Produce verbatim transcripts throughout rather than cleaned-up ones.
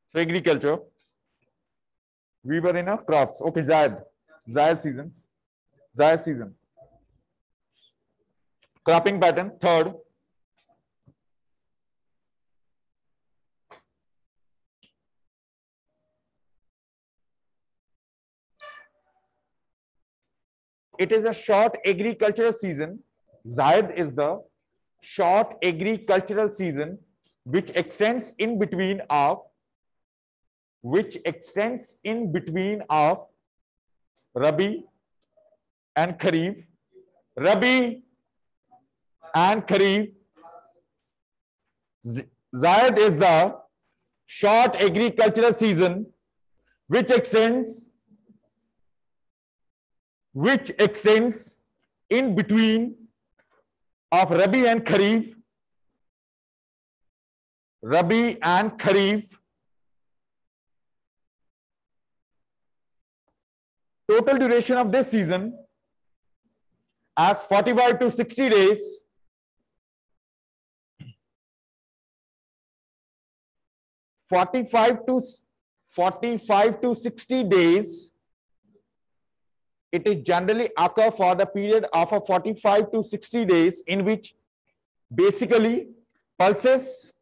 So agriculture. We were in a crops. Okay, Zayed. Zayed season. Zayed season. Cropping pattern. Third. It is a short agricultural season. Zayed is the short agricultural season which extends in between of which extends in between of Rabi and Kharif. Rabi and Kharif. Zayed is the short agricultural season which extends which extends in between of Rabi and Kharif. Rabi and Kharif. Total duration of this season as forty-five to sixty days. forty-five to forty-five to sixty days. It is generally occur for the period of a forty-five to sixty days in which basically pulses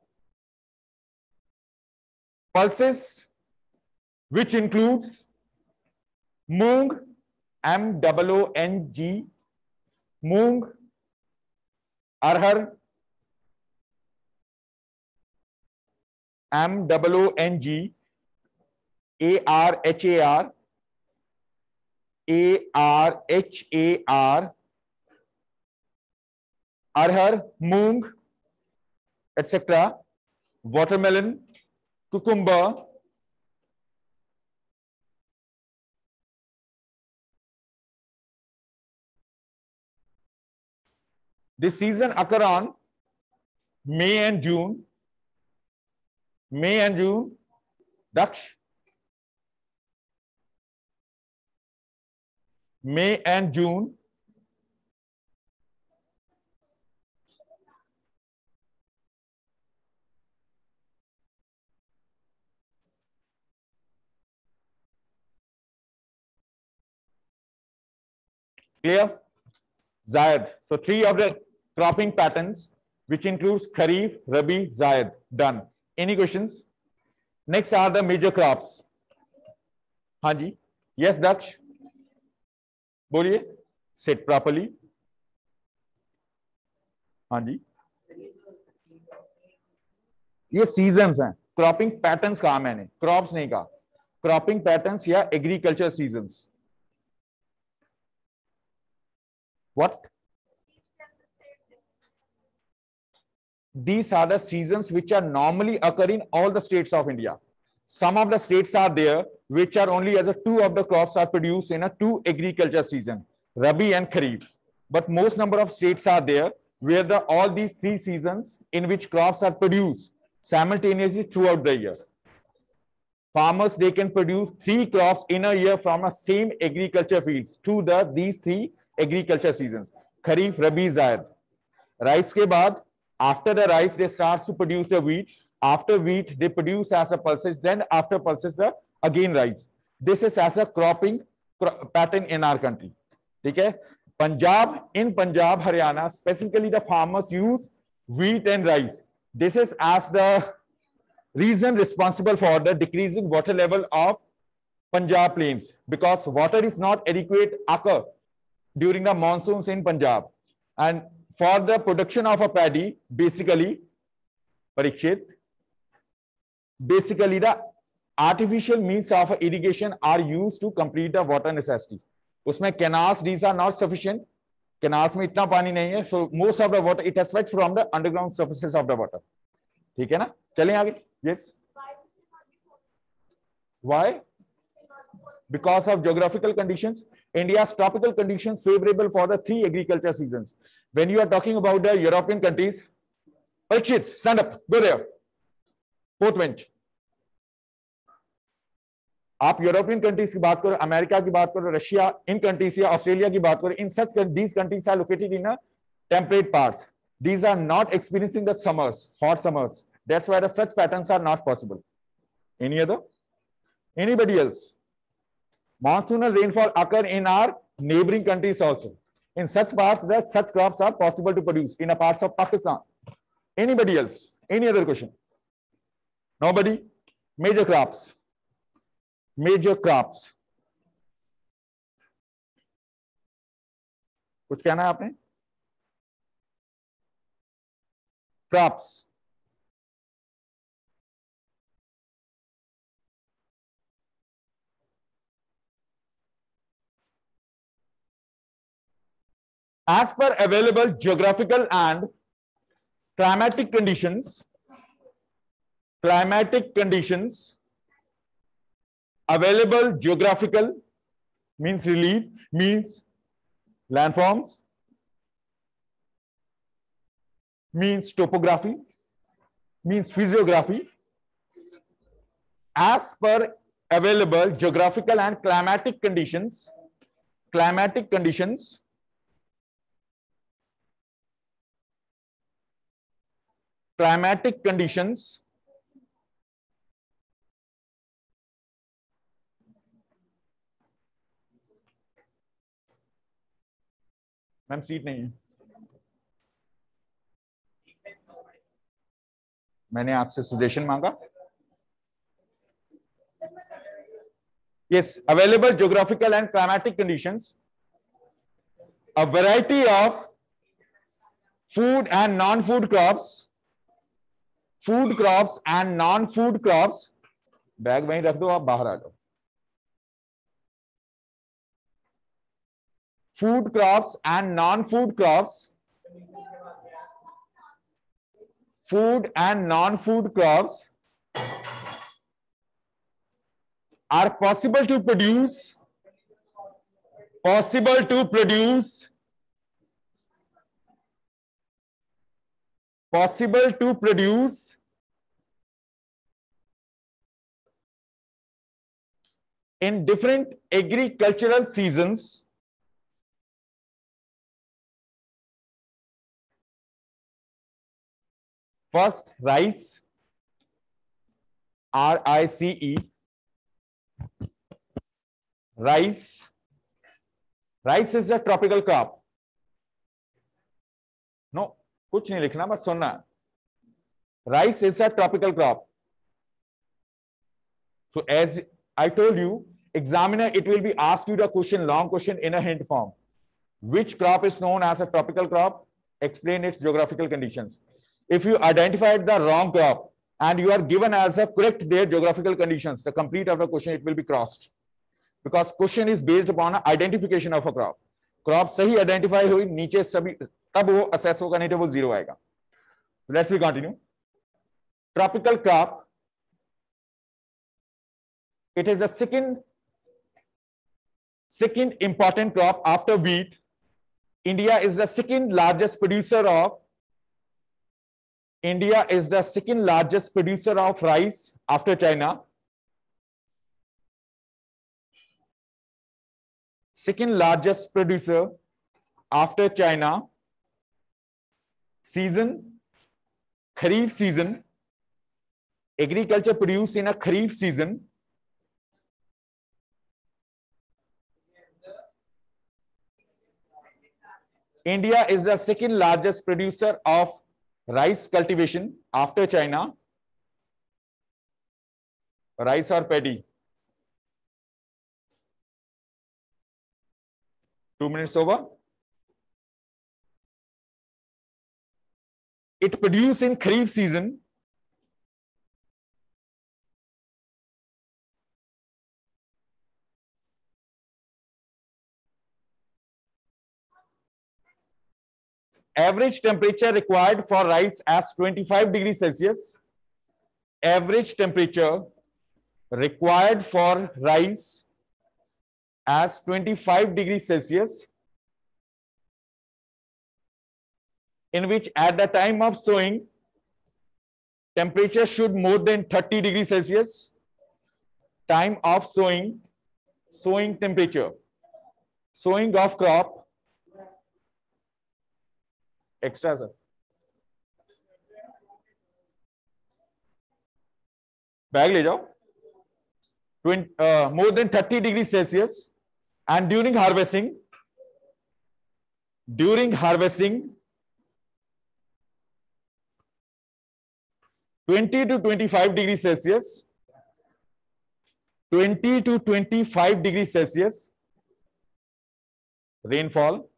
pulses which includes Moong, M O O N G, Moong, Arhar, M O O N G, A R H A R, A R H A R, Arhar, Moong, et cetera, watermelon, cucumber, this season occur on May and June. May and June. Daksh. May and June. Clear? Zayed. So three of the cropping patterns, which includes Kharif, Rabi, Zayed. Done. Any questions? Next are the major crops. Hanji. Yes, Daksh. बोलिए. Sit properly. Hanji. ये seasons हैं. Cropping patterns कहा मैंने, crops नहीं कहा. Cropping patterns या agriculture seasons. What? These are the seasons which are normally occur in all the states of India. Some of the states are there which are only as a two of the crops are produced in a two agriculture season, Rabi and Kharif. But most number of states are there where the all these three seasons in which crops are produced simultaneously throughout the year. Farmers, they can produce three crops in a year from a same agriculture fields through the these three agriculture seasons, Kharif, Rabi, Zayed. Rice के बाद, after the rice they start to produce the wheat. After wheat they produce as a pulses. Then after pulses the again rice. This is as a cropping pattern in our country. ठीक है? Punjab, in Punjab, Haryana, specifically the farmers use wheat and rice. This is as the reason responsible for the decreasing water level of Punjab plains, because water is not adequate occur during the monsoons in Punjab. And for the production of a paddy, basically, Parikshit, basically the artificial means of irrigation are used to complete the water necessity. Usme canals, these are not sufficient. Canals में इतना पानी नहीं है. So most of the water, it has fetched from the underground surfaces of the water. ठीक है ना? चलें आगे. Yes. Why? Because of geographical conditions. India's tropical conditions favorable for the three agriculture seasons. When you are talking about the European countries, Parikshit, stand up, go there. Fourth bench. आप European countries की बात करो, America की बात करो, Russia, इन countries या Australia की बात करो, इन सच these countries are located in a temperate parts. These are not experiencing the summers, hot summers. That's why the such patterns are not possible. Any other? Anybody else? Monsoonal rainfall occur in our neighboring countries also. In such parts that such crops are possible to produce in a parts of Pakistan. Anybody else? Any other question? Nobody? Major crops. Major crops. कुछ कहना है आपने? Crops. As per available geographical and climatic conditions, climatic conditions, available geographical means relief, means landforms, means topography, means physiography. As per available geographical and climatic conditions, climatic conditions, climatic conditions, ma'am seat नहीं है, मैंने आपसे suggestion मांगा. Yes, available geographical and climatic conditions, a variety of food and non-food crops, food crops and non-food crops. Bag वहीं रख दो, आप बाहर आ जाओ. Food crops and non-food crops, food and non-food crops are possible to produce, possible to produce, possible to produce in different agricultural seasons. First, rice, R I C E, rice. Rice is a tropical crop. No, कुछ नहीं लिखना, बस सुनना. Rice is a tropical crop. So as I told you, examiner, it will be asked you the question, long question in a hint form. Which crop is known as a tropical crop? Explain its geographical conditions. If you identified the wrong crop and you are given as a correct their geographical conditions, the complete of the question, it will be crossed. Because question is based upon identification of a crop. Crop सही identify हुई, नीचे सभी, तब वो assess होगा, नहीं तो वो zero आएगा. Let's we continue. Tropical crop. It is the second, second important crop after wheat. India is the second largest producer of India is the second largest producer of rice after China. Second largest producer after China. Season, Kharif season. Agriculture produced in a Kharif season. India is the second largest producer of rice cultivation after China. Rice or paddy? Two minutes over. It produced in Kharif season. Average temperature required for rice as twenty-five degrees Celsius. Average temperature required for rice as twenty-five degrees Celsius, in which at the time of sowing, temperature should more than thirty degrees Celsius. Time of sowing, sowing temperature, sowing of crop, extra sir. Bag ले जाओ. twenty, uh, more than thirty degrees Celsius, and during harvesting, during harvesting, twenty to twenty-five degrees Celsius, twenty to twenty-five degrees Celsius rainfall.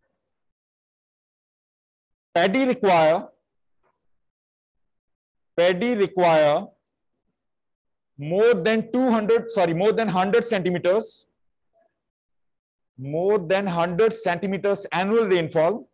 Paddy require, paddy require more than two hundred, sorry, more than one hundred centimeters, more than one hundred centimeters annual rainfall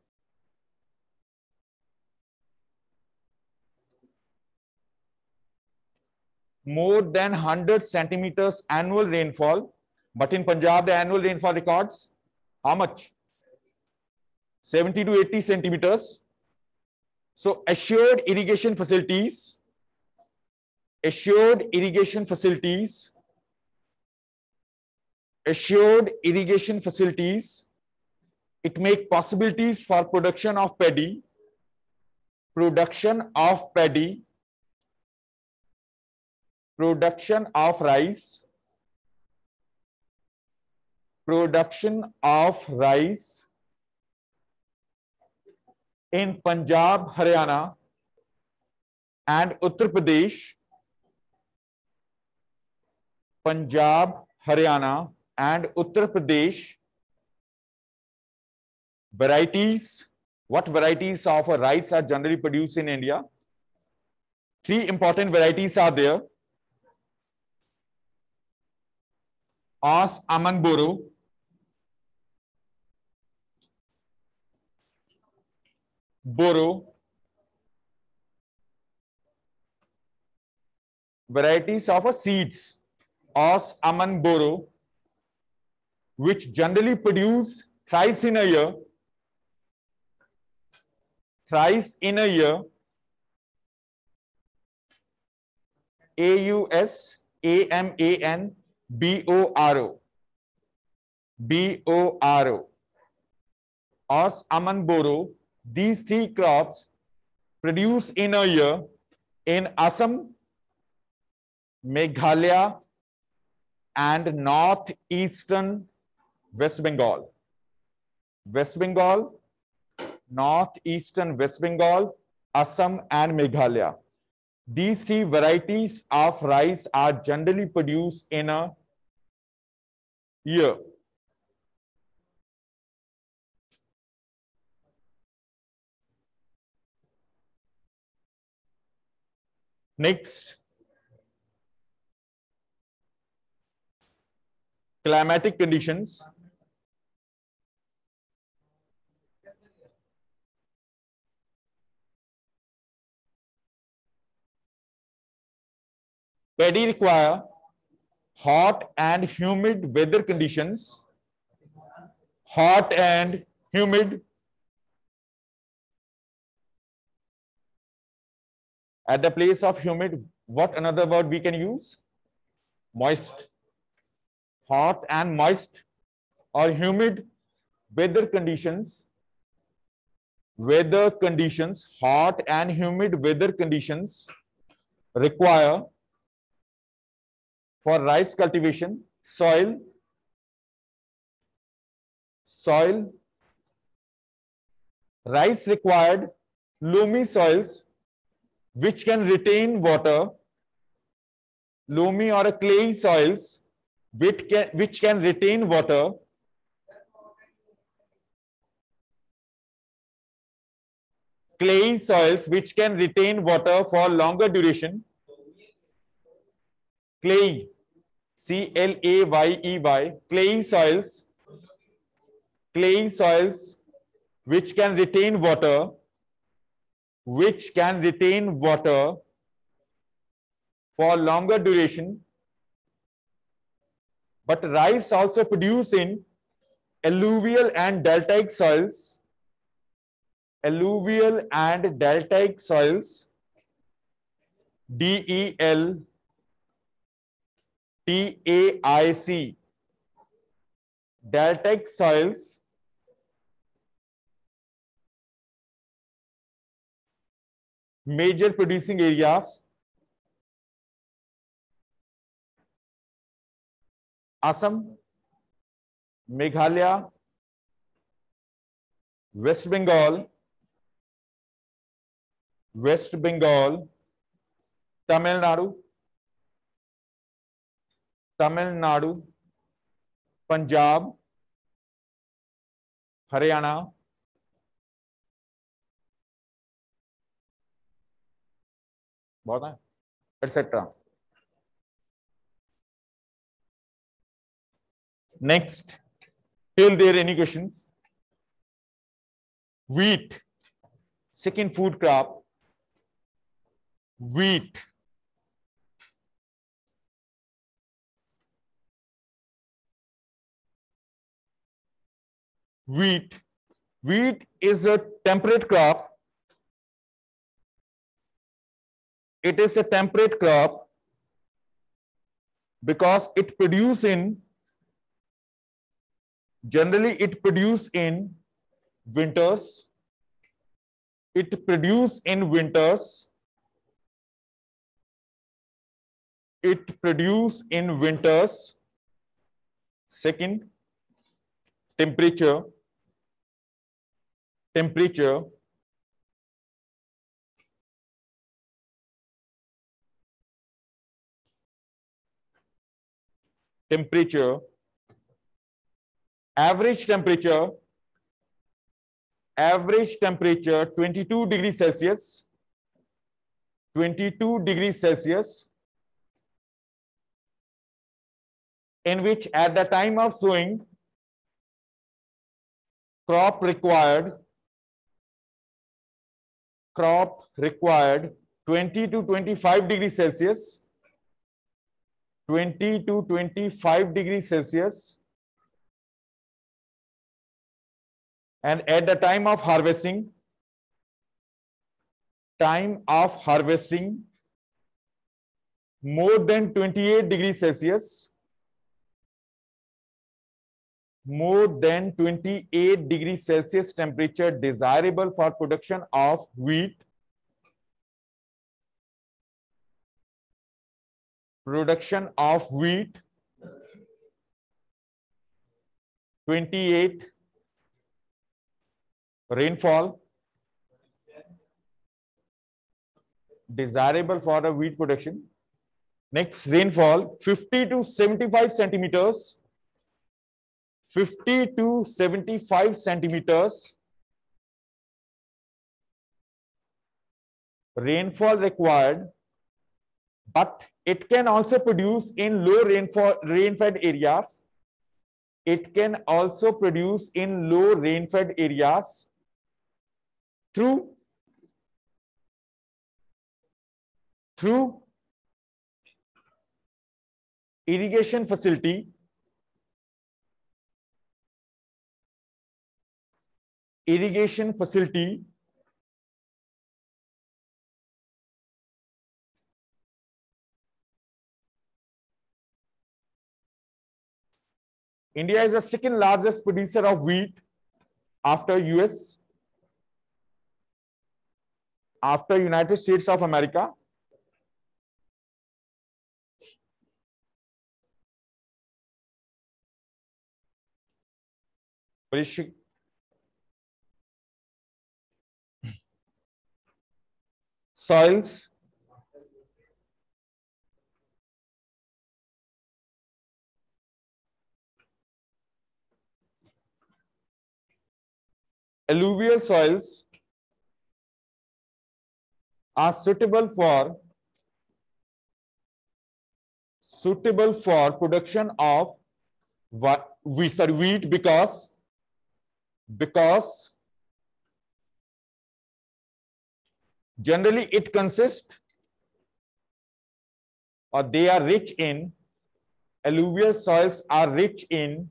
more than one hundred centimeters annual rainfall. But in Punjab, the annual rainfall records how much? seventy to eighty centimeters. So assured irrigation facilities, assured irrigation facilities, assured irrigation facilities, it make possibilities for production of paddy, production of paddy, production of rice, production of rice in Punjab, Haryana, and Uttar Pradesh, Punjab, Haryana, and Uttar Pradesh. Varieties, what varieties of rice are generally produced in India? Three important varieties are there. As Aman Boro, Boro, varieties of a seeds, As Aman Boro, which generally produce thrice in a year, thrice in a year, A U S A M A N B O R O, B O R O, As Aman Boro. These three crops produce in a year in Assam, Meghalaya, and northeastern West Bengal. West Bengal, northeastern West Bengal, Assam, and Meghalaya. These three varieties of rice are generally produced in a year. Next, climatic conditions. Paddy require hot and humid weather conditions. Hot and humid. At the place of humid, what another word we can use? Moist. Hot and moist or humid weather conditions. Weather conditions, hot and humid weather conditions require for rice cultivation, soil, soil, rice required loamy soils which can retain water, loamy or a clay soils which can, which can retain water, clay soils which can retain water for longer duration, clay, C L A Y E Y, clay soils, clay soils which can retain water, which can retain water for longer duration. But rice also produced in alluvial and deltaic soils, alluvial and deltaic soils, D E L T A I C, deltaic soils, major producing areas Assam, Meghalaya, West Bengal, West Bengal, Tamil Nadu, Tamil Nadu, Punjab, Haryana, बहुत है, etc. Next, till there any questions? Wheat, second food crop. Wheat. Wheat. Wheat is a temperate crop. It is a temperate crop because it produce in, generally it produce in winters. It produce in winters. It produce in winters. Second, temperature. Temperature. Temperature. Average temperature. Average temperature twenty-two degrees Celsius. twenty-two degrees Celsius. In which at the time of sowing, crop required, crop required twenty to twenty-five degrees Celsius, twenty to twenty-five degrees Celsius. And at the time of harvesting, time of harvesting, more than twenty-eight degrees Celsius, more than twenty-eight degrees Celsius temperature desirable for production of wheat. Production of wheat, twenty-eight. Rainfall, desirable for the wheat production. Next, rainfall, fifty to seventy-five centimeters. fifty to seventy-five centimeters. Rainfall required, but it can also produce in low rainfall rain-fed areas. It can also produce in low rain-fed areas through through irrigation facility, irrigation facility, India is the second largest producer of wheat after U S, after United States of America. Soils, alluvial soils are suitable for suitable for production of wheat, sorry, wheat because because generally it consists or they are rich in, alluvial soils are rich in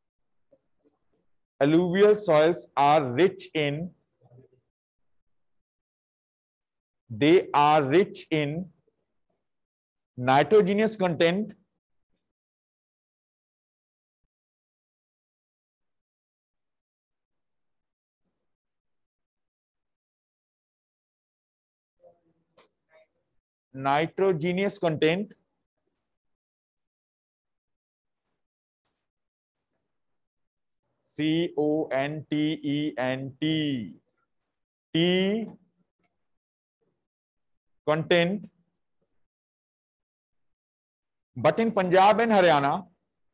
alluvial soils are rich in they are rich in nitrogenous content, nitrogenous content C O N T E N T. Tea, content. But in Punjab and Haryana,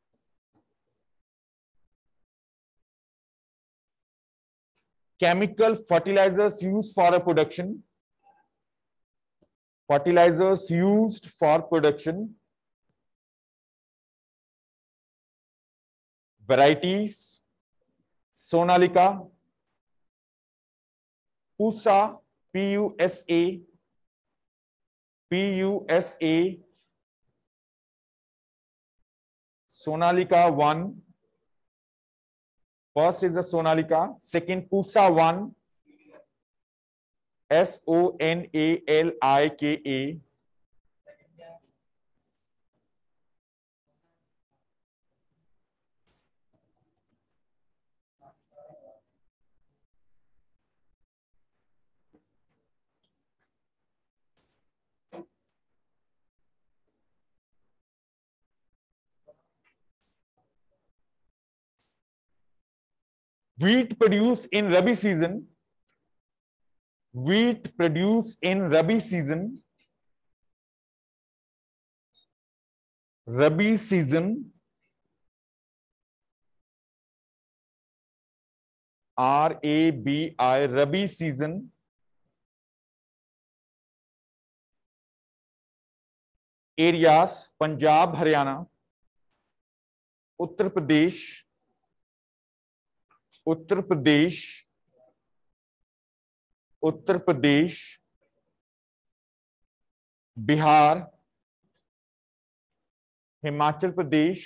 chemical fertilizers used for a production, fertilizers used for production, varieties, Sonalika, Pusa, P U S A, P U S A, Sonalika one. First is the Sonalika, second Pusa one, S O N A L I K A. Wheat produced in Rabi season, wheat produced in Rabi season, Rabi season, R A B I, Rabi season, areas, Punjab, Haryana, Uttar Pradesh, Uttar Pradesh, Uttar Pradesh, Bihar, Himachal Pradesh,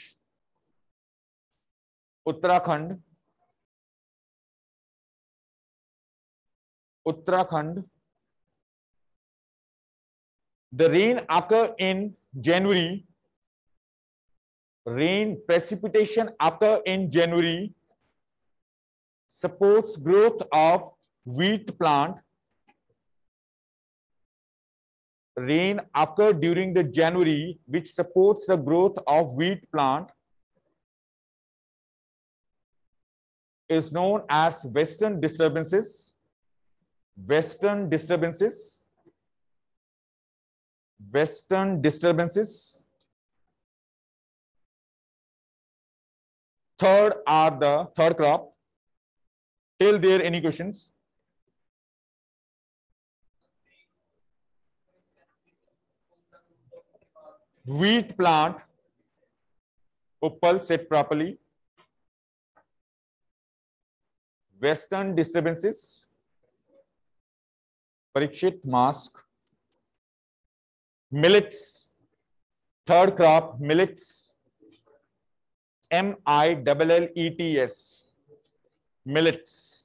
Uttarakhand, Uttarakhand. The rain occur in January. Rain precipitation occur in January, supports growth of wheat plant. Rain occur during the January, which supports the growth of wheat plant, is known as western disturbances. Western disturbances. Western disturbances. Third are the third crop. Till there, any questions? Wheat plant. Uppal, said properly. Western disturbances. Parikshit, mask. Millets. Third crop, millets. M I L L E T S. Millets.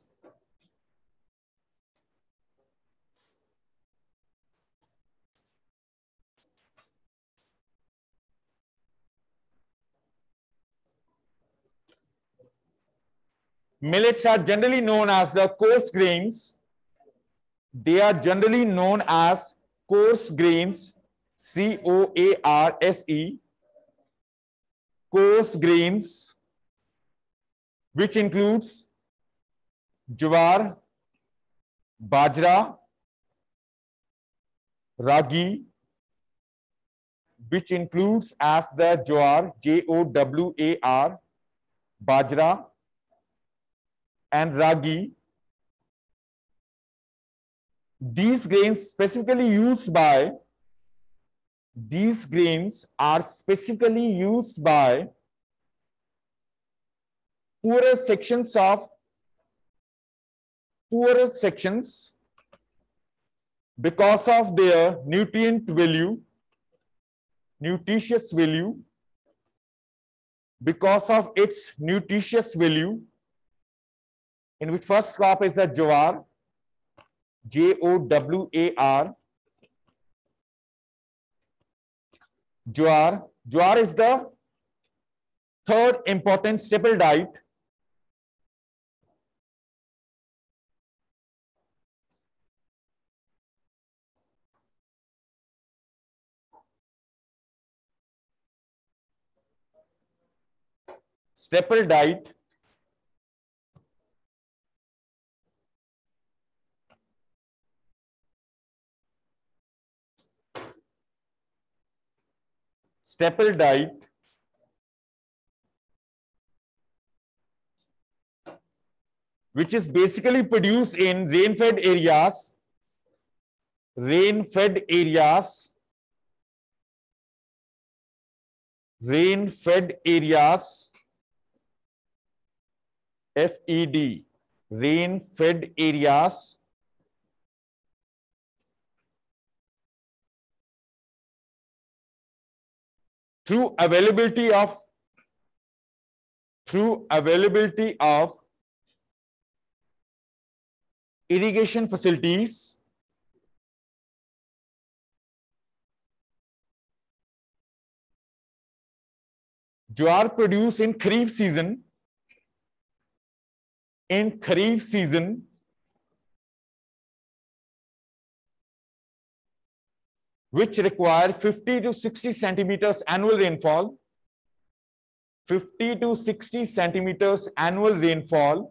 Millets are generally known as the coarse grains. They are generally known as coarse grains. C O A R S E. Coarse grains, which includes jowar, bajra, ragi, which includes as the jowar, J O W A R, bajra, and ragi. These grains specifically used by, these grains are specifically used by poorer sections of, poorer sections because of their nutrient value, nutritious value, because of its nutritious value, in which first crop is the jowar, J O W A R. Jowar. Jowar is the third important staple diet. Staple diet staple diet which is basically produced in rain-fed areas, rain-fed areas, rain-fed areas, F E D, rain-fed areas, through availability of through availability of irrigation facilities, जो are produced in Kharif season, in Kharif season, which require fifty to sixty centimeters annual rainfall, fifty to sixty centimeters annual rainfall.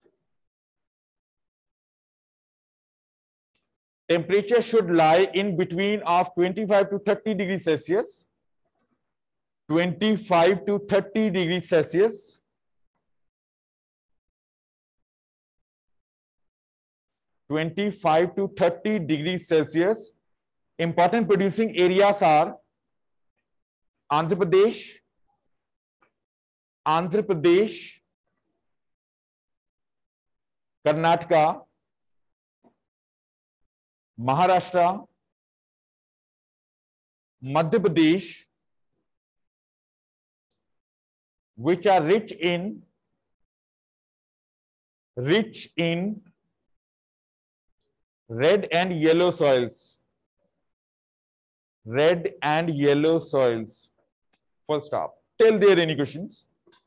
Temperature should lie in between of twenty-five to thirty degrees Celsius, twenty-five to thirty degrees Celsius. twenty-five to thirty degrees Celsius. Important producing areas are Andhra Pradesh, Andhra Pradesh, Karnataka, Maharashtra, Madhya Pradesh, which are rich in rich in red and yellow soils. Red and yellow soils. Full stop. Till there any questions?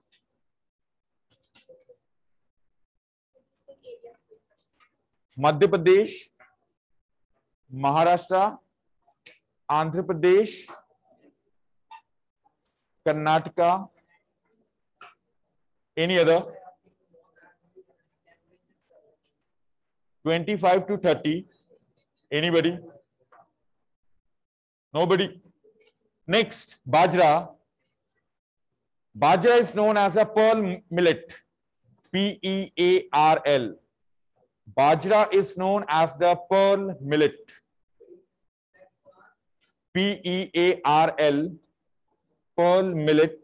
Madhya Pradesh, Maharashtra, Andhra Pradesh, Karnataka, any other? twenty-five to thirty. Anybody? Nobody? Next, Bajra. Bajra is known as a pearl millet. P E A R L. Bajra is known as the pearl millet. P E A R L. Pearl millet.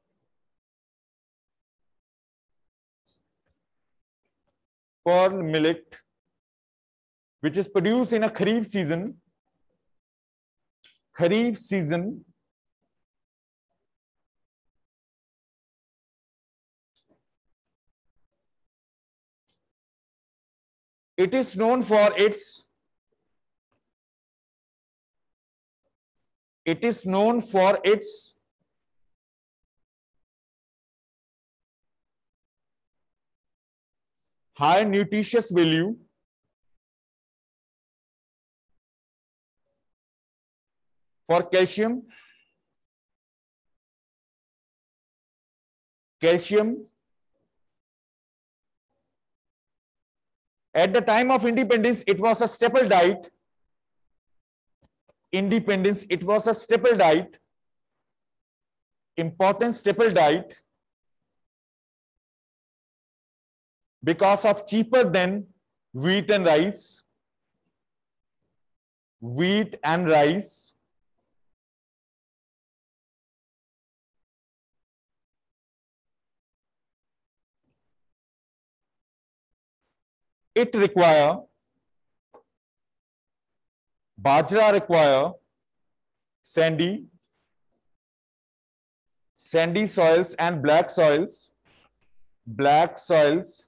Pearl millet, which is produced in a Kharif season. Kharif season. It is known for its it is known for its high nutritious value, for calcium, calcium. At the time of independence, it was a staple diet. Independence, it was a staple diet. Important staple diet. Because of cheaper than wheat and rice. Wheat and rice. It require, Bajra require sandy, sandy soils and black soils, black soils,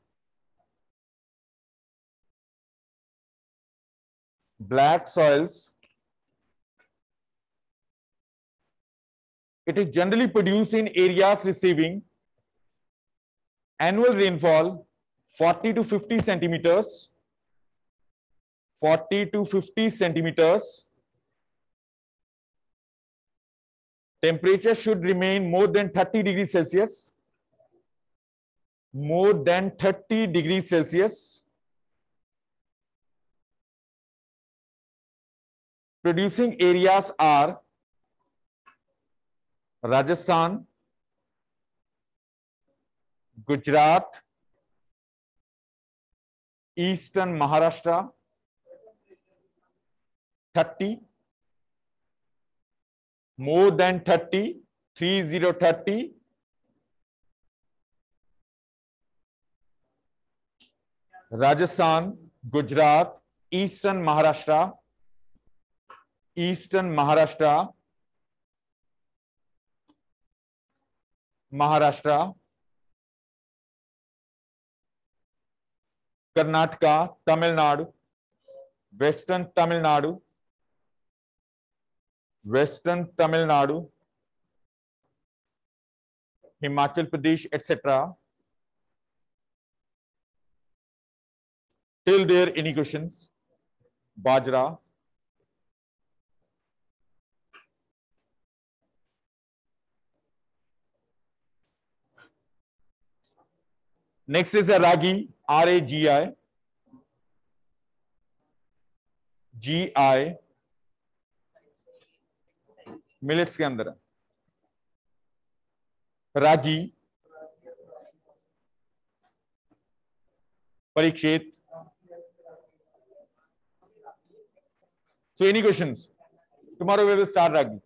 black soils. It is generally produced in areas receiving annual rainfall forty to fifty centimeters, forty to fifty centimeters. Temperature should remain more than thirty degrees Celsius, more than thirty degrees Celsius. Producing areas are Rajasthan, Gujarat, Eastern Maharashtra, thirty, more than thirty, three zero thirty, Rajasthan, Gujarat, Eastern Maharashtra, Eastern Maharashtra, Maharashtra, Karnataka, Tamil Nadu, Western Tamil Nadu, Western Tamil Nadu, Himachal Pradesh, et cetera. Till there, any questions? Bajra. Next is a ragi, R A G I. G I. Millets के अंदर रागी, Parikshit. So any questions? Tomorrow we will start ragi.